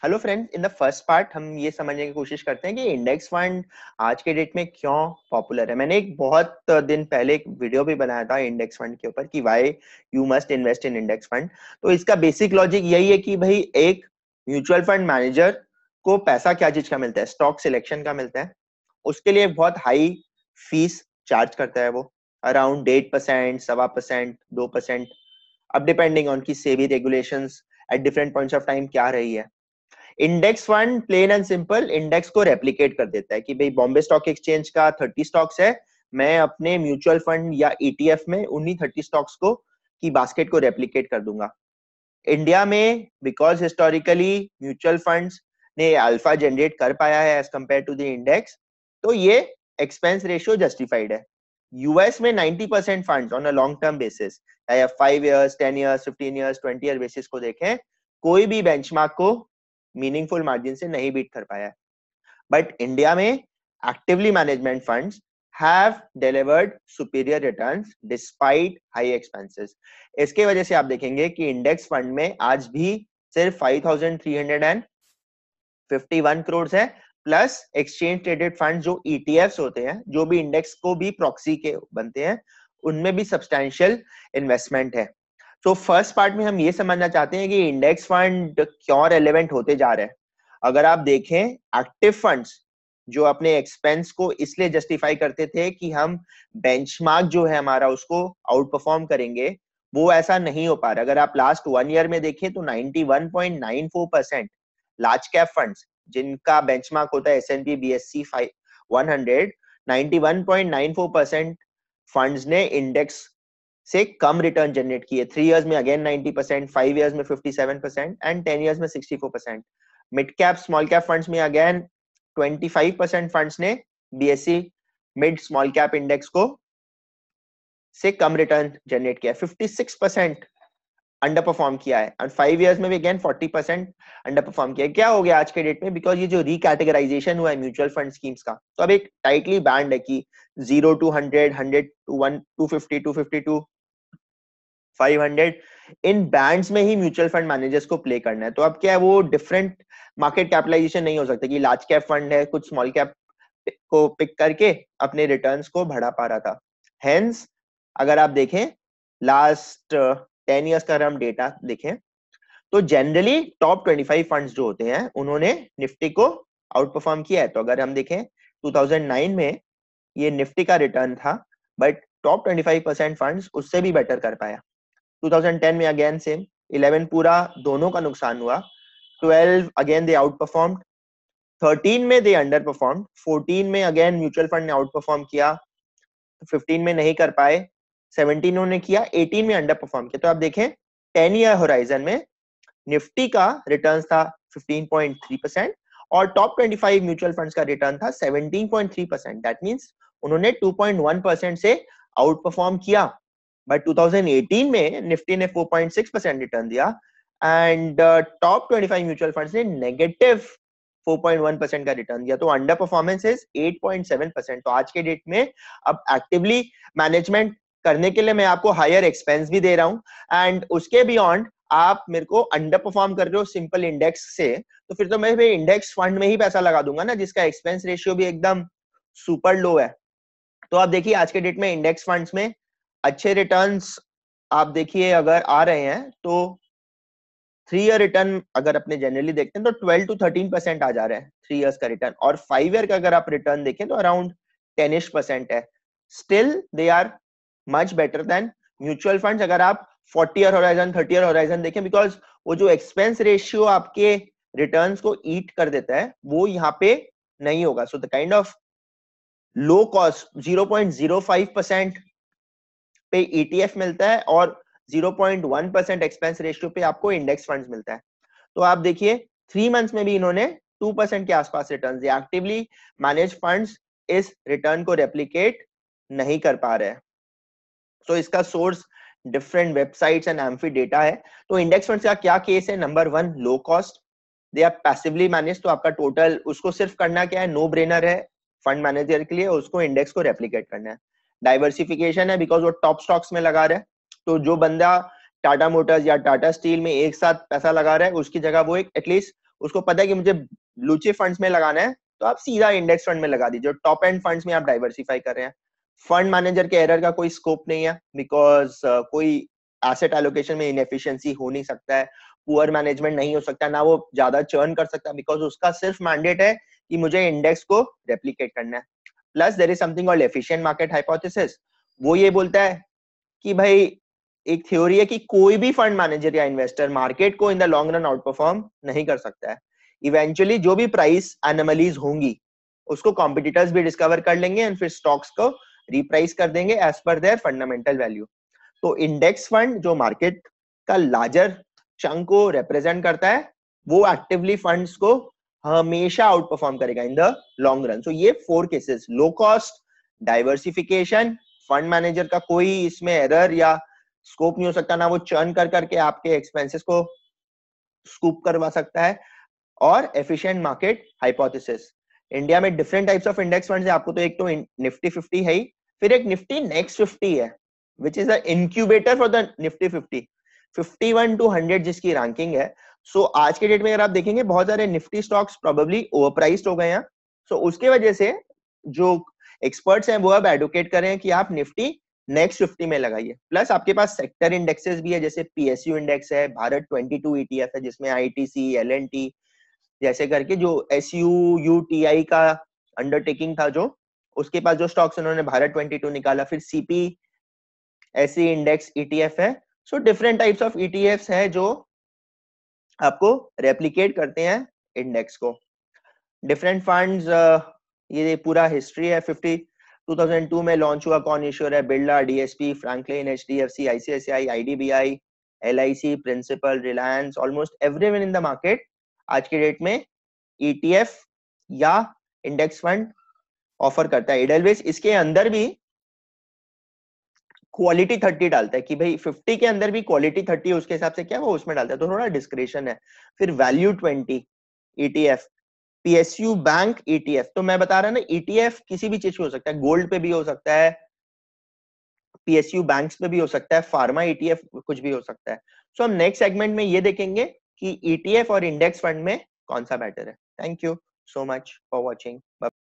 Hello friends, in the first part हम ये समझने की कोशिश करते हैं कि इंडेक्स फंड आज के डेट में क्यों पॉपुलर है। मैंने एक बहुत दिन पहले एक वीडियो भी बनाया था इंडेक्स फंड के ऊपर कि why you must invest in index fund. तो इसका बेसिक लॉजिक यही है कि भाई एक म्यूचुअल फंड मैनेजर को पैसा क्या चीज का मिलता है, स्टॉक सिलेक्शन का मिलता है। उसके लिए बहुत हाई फीस चार्ज करता है वो, अराउंड 8%, 1.25%, 2%, अब डिपेंडिंग ऑन की SEBI regulations at different points of time क्या रही है। Index fund plain and simple index को रेप्लिकेट कर देता है कि भाई बॉम्बे स्टॉक एक्सचेंज का 30 स्टॉक्स है, मैं अपने म्यूचुअल फंड या ईटीएफ में उन्हीं 30 स्टॉक्स को की बास्केट को रेप्लिकेट कर दूंगा। इंडिया में बिकॉज हिस्टोरिकली म्यूचुअल फंड्स ने अल्फा जनरेट कर पाया है as compared to the index, तो ये एक्सपेंस रेशियो जस्टिफाइड है। यूएस में 90% funds on a long term basis, या 5 years, 10 years, 15 years, 20 year basis को देखें, कोई भी बेंचमार्क को मीनिंगफुल मार्जिन से नहीं बीट कर पाया है। बट इंडिया में actively management funds have delivered superior returns despite high expenses। इसके वजह से आप देखेंगे कि इंडेक्स फंड में आज भी सिर्फ 5,351 करोड़ है, प्लस एक्सचेंज ट्रेडेड फंड जो ईटीएफ्स होते हैं, जो भी इंडेक्स को भी प्रॉक्सी के बनते हैं, उनमें भी सब्सटैंशियल इन्वेस्टमेंट है। तो फर्स्ट पार्ट में हम ये समझना चाहते हैं कि इंडेक्स फंड क्यों रेलेवेंट होते जा रहे हैं। अगर आप देखें, एक्टिव फंड्स जो अपने एक्सपेंस को इसलिए जस्टिफाई करते थे कि हम बेंचमार्क जो है हमारा उसको आउट परफॉर्म करेंगे, वो ऐसा नहीं हो पा रहा। अगर आप लास्ट 1 ईयर में देखें तो 91.94% लार्ज कैप फंड्स जिनका बेंचमार्क होता है S&P BSE 100, 91.94% फंड्स ने इंडेक्स से कम रिटर्न जनरेट किए। 3 इयर्स में अगेन 90%, 5 इयर्स में 57% एंड 10 इयर्स में 64%। Mid cap small cap funds में अगेन 25% फंड्स ने BSE mid small cap index को से कम रिटर्न जनरेट किया। 56% अंडर परफॉर्म किया है और 5 इयर्स में भी अगेन 40% अंडर परफॉर्म किया है। क्या हो गया आज के डेट में? बिकॉज ये जो रिकैटेगराइजेशन हुआ है म्यूचुअल फंड स्कीम्स का, तो अब एक टाइटली बैंड है कि 0 to 100, 100 to 1, 250, 250 to 500, इन बैंड्स में ही म्यूचुअल फंड मैनेजर्स को प्ले करना है। तो अब क्या है, वो डिफरेंट मार्केट कैपिटलाइजेशन नहीं हो सकता कि लार्ज कैप फंड है कुछ स्मॉल कैप को पिक करके अपने रिटर्न्स को बढ़ा पा रहा था। हेंस अगर आप देखें लास्ट 10 इयर्स का हम डेटा देखें तो जनरली टॉप 25 फंड्स जो होते हैं उन्होंने निफ्टी को आउट परफॉर्म किया है। तो अगर हम देखें 2009 में ये निफ्टी का रिटर्न था, बट टॉप 25% फंड्स उससे भी बेटर कर पाया। 2010 में अगेन सेम, 11 पूरा दोनों का नुकसान हुआ, 12 अगेन दे आउट परफॉर्म्ड, 13 में दे अंडर परफॉर्म्ड, 14 में अगेन म्यूचुअल फंड ने आउट परफॉर्म किया, 15 में नहीं कर पाए, 17 उन्होंने किया, 18 में अंडर परफॉर्म किया। तो आप देखें 10 ईयर होराइजन में निफ्टी का रिटर्न था 15.3% और टॉप 25 म्यूचुअल फंड्स का रिटर्न था 17.3%। दैट मींस उन्होंने 2.1% से आउट परफॉर्म किया। बट 2018 में निफ्टी ने 4.6% रिटर्न दिया एंड टॉप 25 म्यूचुअल फंड्स ने नेगेटिव 4.1% का रिटर्न दिया। तो अंडर परफॉर्मेंस इज 8.7%। तो आज के डेट में अब एक्टिवली मैनेजमेंट करने के लिए मैं आपको हायर एक्सपेंस भी दे रहा हूं एंड उसके बियॉन्ड आप मेरे को अंडर परफॉर्म कर रहे हो सिंपल इंडेक्स से, तो फिर तो मैं भी इंडेक्स फंड में ही पैसा लगा दूंगा ना, जिसका एक्सपेंस रेशियो भी एकदम सुपर लो है। तो आप देखिए आज के डेट में इंडेक्स फंड्स में अच्छे रिटर्न्स आप देखिए अगर आ रहे हैं तो 3 ईयर रिटर्न अगर अपने जनरली देखते हैं तो 12 to 13% आ जा रहा है 3 इयर्स का रिटर्न, और 5 ईयर का अगर आप रिटर्न देखें तो अराउंड 10% है। Still they are much better than mutual funds अगर आप 40 ईयर होराइजन, 30 ईयर होराइजन देखें, बिकॉज वो जो एक्सपेंस रेशियो आपके रिटर्न्स को ईट कर देता है वो यहाँ पे नहीं होगा। So the kind of low cost 0.05% पे ईटीएफ मिलता है और 0.1% एक्सपेंस रेशियो पे आपको इंडेक्स फंड्स मिलता है। तो आप देखिए 3 मंथ्स में भी इन्होंने 2% के आसपास रिटर्न दिया। एक्टिवली मैनेज फंड्स इस रिटर्न को रेप्लिकेट नहीं कर पा रहे हैं। तो इसका source different websites and AMFI data है। तो इंडेक्स फंड्स का क्या केस है? Number 1, low cost, they are passively manage. तो आपका टोटल उसको सिर्फ करना क्या है, नो ब्रेनर है फंड मैनेजर के लिए, उसको इंडेक्स को रेप्लिकेट करना है। डाइवर्सिफिकेशन है बिकॉज वो टॉप स्टॉक्स में लगा रहा है। तो जो बंदा टाटा मोटर्स या टाटा स्टील में एक साथ पैसा लगा रहा है उसकी जगह वो एक एटलीस्ट उसको पता है कि मुझे ब्लू चिप फंड्स में लगाना है, तो आप सीधा इंडेक्स फंड में लगा दीजिए। टॉप एंड फंड्स में आप डाइवर्सिफाई कर रहे हैं। फंड मैनेजर के एरर का कोई स्कोप नहीं है, बिकॉज कोई एसेट एलोकेशन में इनएफिशिएंसी हो नहीं सकता है, पुअर मैनेजमेंट नहीं हो सकता, ना वो ज्यादा चर्न कर सकता, बिकॉज उसका सिर्फ मैंडेट है कि मुझे इंडेक्स को रेप्लिकेट करना है। Plus there is something called efficient market hypothesis. वो ये बोलता है कि भाई एक थ्योरी है कि कोई भी फंड मैनेजर या इन्वेस्टर मार्केट को in the long run outperform नहीं कर सकता है। इवेंचुअली जो भी प्राइस एनोमलीज होंगी उसको कॉम्पिटिटर्स भी डिस्कवर कर लेंगे एंड फिर स्टॉक्स को रिप्राइस कर देंगे as per their fundamental value. तो इंडेक्स फंड जो मार्केट का लार्जर चंक को रिप्रेजेंट करता है, वो एक्टिवली फंड्स को हमेशा आउट परफॉर्म करेगा in the long run. So ये 4 cases, low cost, diversification, fund manager का कोई इसमें एरर या स्कोप नहीं हो सकता, ना वो चर्न कर करके आपके एक्सपेंसेस को स्कूप करवा सकता है, और एफिशिएंट मार्केट हाइपोथेसिस। इंडिया में different types of index funds है आपको, तो एक तो निफ्टी 50 है ही, फिर एक निफ्टी नेक्स्ट 50 है which is the incubator for the Nifty 50, 51 to 100 जिसकी रैंकिंग है। सो आज के डेट में अगर आप देखेंगे बहुत सारे निफ्टी स्टॉक्स प्रोबेबली ओवरप्राइस्ड हो गए हैं। सो उसके वजह से जो एक्सपर्ट्स हैं वो अब एडवोकेट कर रहे हैं कि आप निफ्टी नेक्स्ट 50 में लगाइए। प्लस आपके पास सेक्टर इंडेक्सेस भी है, जैसे पीएसयू इंडेक्स है, भारत 22 ईटीएफ है जिसमें आईटीसी, एलएनटी जैसे करके, जो एसयू यूटीआई का अंडरटेकिंग था, जो उसके पास जो स्टॉक्स उन्होंने भारत 22 निकाला। फिर सीपी ऐसी इंडेक्स ईटीएफ है। So different types of ETFs है जो आपको रेप्लिकेट करते हैं इंडेक्स को। डिफरेंट फंड्स, ये पूरा हिस्ट्री है। 2002 में लॉन्च हुआ, कौन इश्योर है? Birla, DSP, Franklin, HDFC, ICICI, IDBI, LIC, Principal, Reliance, almost everyone in the market आज की डेट में ईटीएफ या इंडेक्स फंड ऑफर करता है। एडलवेस इसके अंदर भी क्वालिटी 30 डालता है कि भाई 50 के अंदर भी क्वालिटी 30 उसके हिसाब से क्या वो उसमें डालता है, तो थोड़ा डिस्क्रिशन है। फिर value 20 ETF, PSU bank ETF. तो मैं बता रहा ना, ईटीएफ किसी भी चीज पे हो सकता है, गोल्ड पे भी हो सकता है, पीएसयू बैंक्स पे भी हो सकता है, फार्मा ईटीएफ कुछ भी हो सकता है। सो हम नेक्स्ट सेगमेंट में ये देखेंगे कि ईटीएफ और इंडेक्स फंड में कौन सा बेटर है। Thank you so much for watching.